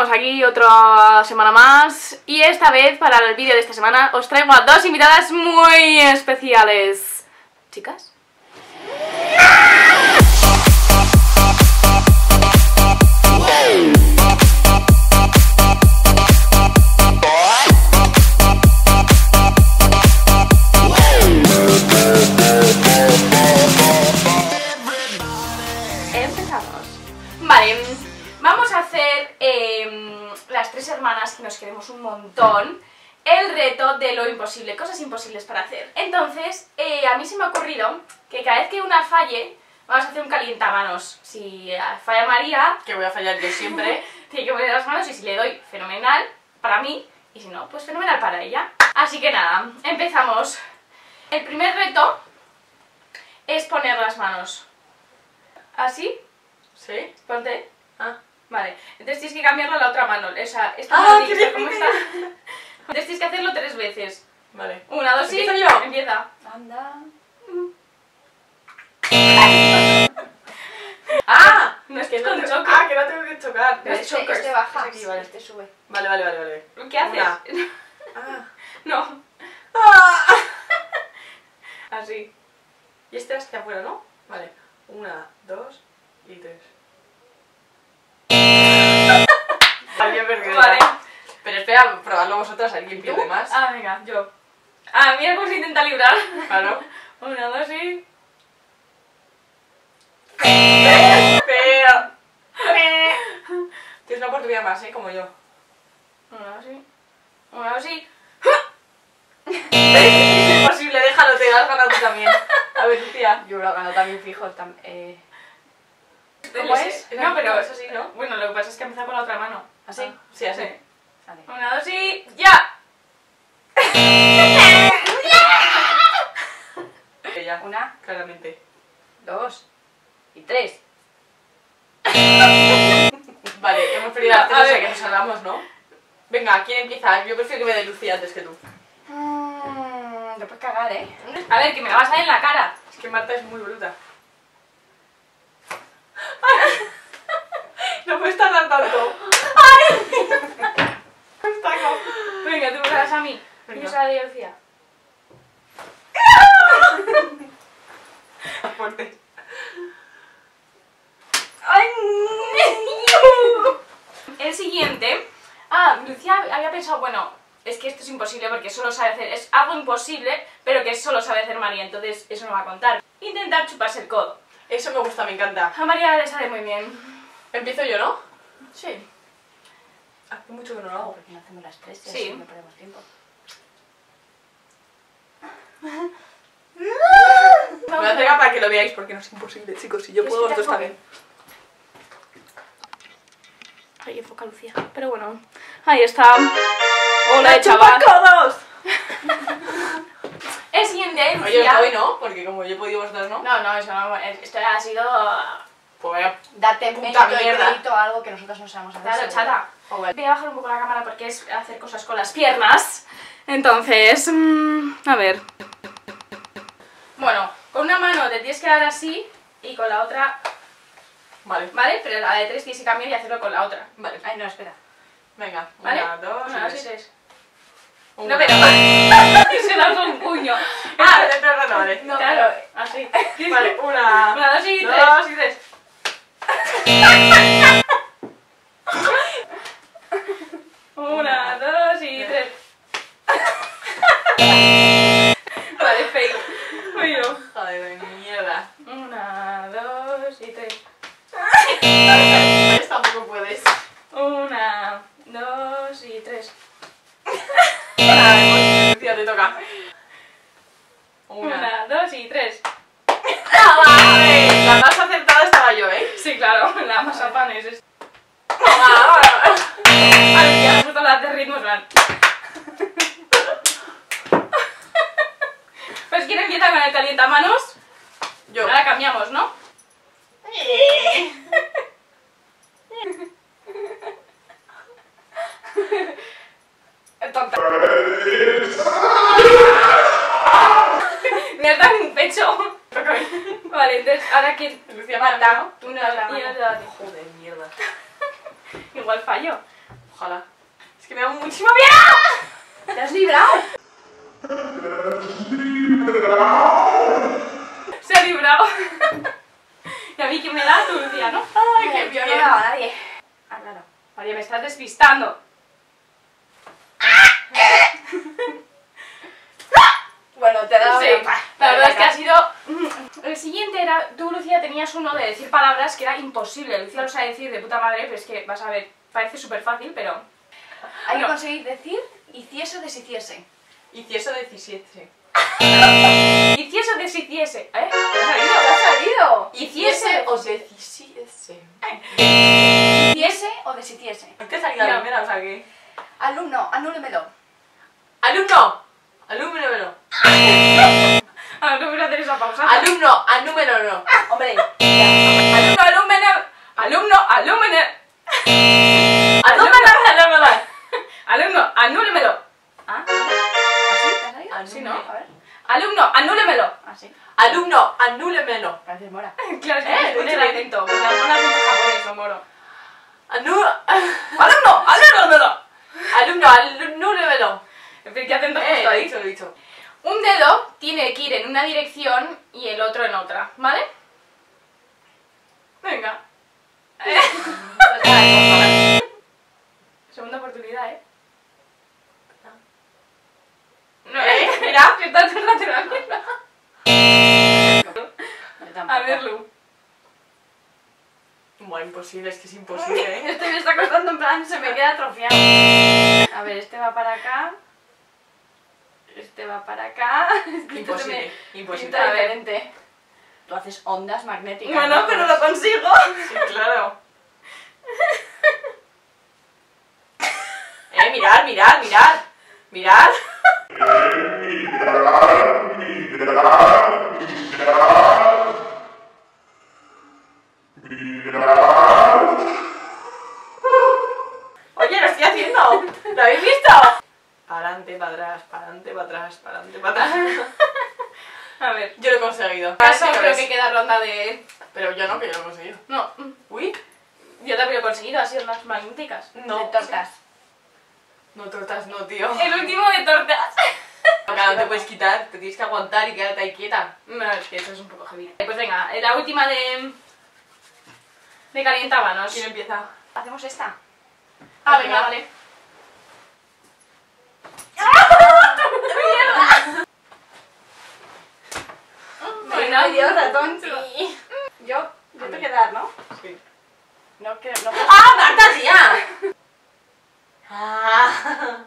estamos aquí otra semana más y esta vez para el vídeo de esta semana os traigo a dos invitadas muy especiales. ¿Chicas? Empezamos. Vale, vamos a hacer las tres hermanas que nos queremos un montón el reto de lo imposible, cosas imposibles para hacer. Entonces, a mí se me ha ocurrido que cada vez que una falle, vamos a hacer un calientamanos. Si falla María, que voy a fallar yo siempre, tiene que poner las manos y si le doy, fenomenal para mí, y si no, pues fenomenal para ella. Así que nada, empezamos. El primer reto es poner las manos así. ¿sí? Ponte. Ah, Vale, entonces tienes que cambiarla a la otra mano. Esta Ah, mano, qué ¿cómo está? Entonces tienes que hacerlo 3 veces. vale. 1, 2 y... ¿Empiezo yo? Empieza. Anda. ¡Ah! No es que es no con te- choque. Ah, que no tengo que chocar. Pero Este, chokers. este baja, Es aquí, vale. este sube. Vale, vale, vale, vale. ¿Qué haces? Una. Ah. No, Ah. así. Y este hacia afuera, ¿no? Vale. 1, 2 y 3. Alguien perdido. Vale. Pero espera, probadlo vosotras, alguien pierde ¿Tú? más. Ah, venga, yo. Ah, mira cómo se intenta librar. Claro. 1, 2 y... Pero. Tienes una oportunidad más, ¿eh? Como yo. 1, 2 y... 1, 2 y... Es imposible, déjalo, te has ganado tú también. A ver, Lucía. Yo lo gano también fijo. ¿Cómo es? No, pero... es así, ¿no? Bueno, lo que pasa es que empezar con la otra mano. ¿Así? Ah, sí, así. Sí. Vale. 1, 2 y... ¡Ya! Ya, 1, claramente. 2 y 3. Vale, hemos perdido las A tres, o sea ver. que nos salvamos, ¿no? Venga, ¿quién empieza? Yo prefiero que me dé Lucía antes que tú. Te puedes cagar, ¿eh? A ver, que me la vas a dar en la cara. Es que Marta es muy bruta. No puedes tardar tanto. Venga, tú me la das a mí. Venga. Yo se la doy a Lucía. Fuerte. El siguiente... Ah, Lucía había pensado, bueno, es que esto es imposible porque solo sabe hacer... Es algo imposible, pero que solo sabe hacer María, entonces eso no va a contar. Intentar chuparse el codo. Eso me gusta, me encanta. A María le sale muy bien. Empiezo yo, ¿no? Sí. Hace mucho que no lo hago. Porque no hacemos las 3 y Sí. así no perdemos tiempo. Me voy a acercar para que lo veáis porque no es imposible, chicos. Si yo ¿Quieres puedo, que te vosotros enfoque? también. Ahí enfoca Lucía. Pero bueno, ahí está. Hola, ¡La chaval. chupacodos! El siguiente, Oye, Lucía. hoy no, porque como yo he podido, vosotras no. No, eso no. Esto ha sido... Pues vaya. Date Puta mérito y mierda. crédito a algo que nosotros no sabemos hacer. Claro, seguro. chata. Joder. Voy a bajar un poco la cámara porque es hacer cosas con las piernas. Entonces, a ver. Bueno, con una mano te tienes que dar así y con la otra, Vale, ¿vale? Pero la de 3 tienes que cambiar y hacerlo con la otra. vale. Ay, no, espera. Venga, ¿Vale? 1, 2 1, 2 y y 3. 3. Una. No, pero... se da un puño. Ah, espera, no, vale. No, Claro, así. Vale, 1, 1, 2 y 3. 2 y 3. 1, 2 y 3. Vale, fake. Fui yo. Joder, de mierda. 1, 2 y 3. Pues tampoco puedes. 1, 2 y 3. Lucía, te toca. 1, 2 y 3. La más acertada estaba yo, ¿eh? Sí, claro, la mazapán es esta. Ah, Ay, ya nosotros las de ritmos van. Pues ¿quién empieza con el calientamanos? yo. Ahora cambiamos, ¿no? Tonta. Me has dado en un pecho. Vale, entonces ahora que... Lucía Marta. Una y otra. Joder, mierda. Igual fallo. Ojalá. Es que me da muchísima miedo. ¿Te has librado? Se ha librado. Y a mí que me da tu Lucía, ¿no? Ay, qué Yo no bien. me daba a nadie. Ah, claro. María, me estás despistando. Bueno, te he dado... Sí, la verdad es que ha sido... El siguiente era... Tú, Lucía, tenías uno de decir palabras que era imposible. Lucía lo sabe decir de puta madre, pero es que, vas a ver, parece súper fácil, pero... Hay que No. conseguir decir hiciese o deshiciese. Hiciese 17. Hiciese o deshiciese. ¿Eh? ¿Te ha salido? Hiciese o deshiciese. Hiciese o deshiciese. ¿No te ha salido la No. primera? O sea que... Alumno, anúlemelo. Alumno, alúmelo. A ver, no voy a hacer esa pausa. Alumno, anúmelo no. Hombre, Alumno, alumno, alumno, alumno, Alúmelo. alumno, anúlemelo. ¿ah? ¿Así? ¿Te ha salido? Sí, ¿no? A ver. Alumno, anúlemelo. Así. Alumno, anúlemelo. Pareces mora. Claro, es que muy poner el bien. acento. Pon acento japonés, no moro. Alumno, Alumno, anúlemelo. anúlemelo. ¿Qué acento justo Lo he ahí? dicho, lo he dicho. Un dedo tiene que ir en una dirección y el otro en otra, ¿vale? Venga. Segunda oportunidad, ¿eh? No, mira, que está todo natural. A ver, Lu. Bueno, imposible, es que es imposible, ¿eh? Este me está costando, en plan, se me queda atrofiado. A ver, este va para acá. Este va para acá. Es que esto se me Imposible, imposible. pinta diferente. Tú haces ondas magnéticas. Bueno, ¿no? pero lo consigo. Sí, claro. Mirar, mirar, mirar. Mirar. Oye, lo estoy haciendo. ¿Lo habéis visto? Para adelante, para atrás, para adelante, para atrás, para adelante, para atrás. A ver. Yo lo he conseguido. Caso, Sí, lo creo ves. que queda ronda de... Pero yo no, que yo lo he conseguido. No, Uy, yo también lo he conseguido, así ondas magnéticas. no. De tortas. No, tortas no, tío. El último de tortas. Acá no te puedes quitar, te tienes que aguantar y quedarte ahí quieta. No, es que eso es un poco heavy. Pues venga, la última de... De calientábanos. ¿Quién empieza? ¿Hacemos esta? Ah, venga, vale. Bueno, Ay, Dios, ratón. sí. Yo tengo que dar, ¿no? Sí. No creo, no. ¡Ah, Marta, tía! Ah.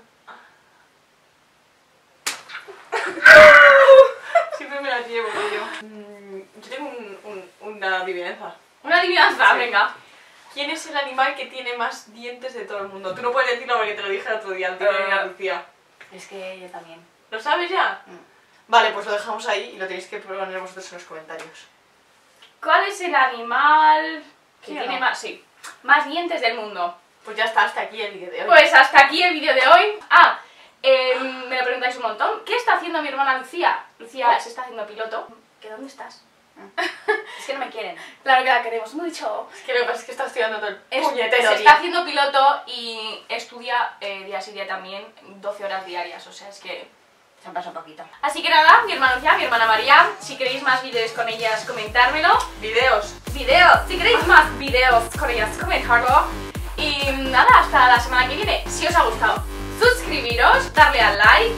Siempre me las llevo, tío. Yo tengo una adivinanza. Una adivinanza, Sí. venga. ¿Quién es el animal que tiene más dientes de todo el mundo? Tú no puedes decirlo porque te lo dije el otro día, al tío de la Lucía. Es que yo también. ¿Lo sabes ya? Vale, pues lo dejamos ahí y lo tenéis que poner vosotros en los comentarios. ¿Cuál es el animal que ¿Sí o tiene no? más, sí, más dientes del mundo? Pues ya está, hasta aquí el vídeo de hoy. Pues hasta aquí el vídeo de hoy. Ah, me lo preguntáis un montón. ¿Qué está haciendo mi hermana Lucía? Lucía se está haciendo piloto. ¿Que dónde estás? Es que no me quieren. Claro que la queremos, hemos dicho. Es que lo que pasa es que está estudiando todo el Se puñetero está día. haciendo piloto y estudia día sí día también 12 horas diarias, o sea, es que... Se han pasado poquito. Así que nada, mi hermana Lucía, mi hermana María, si queréis más vídeos con ellas, comentármelo. Videos. Videos, si queréis más vídeos con ellas, comentadlo. Y nada, hasta la semana que viene. Si os ha gustado, suscribiros, darle al like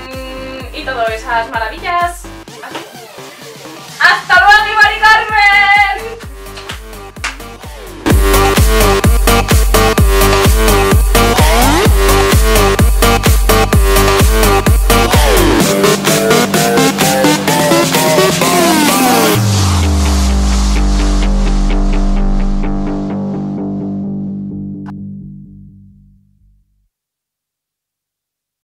y todas esas maravillas. ¡Hasta luego, Mari Carmen!